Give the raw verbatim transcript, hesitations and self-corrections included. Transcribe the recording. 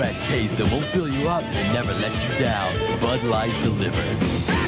fresh taste that won't fill you up and never let you down. Bud Light delivers.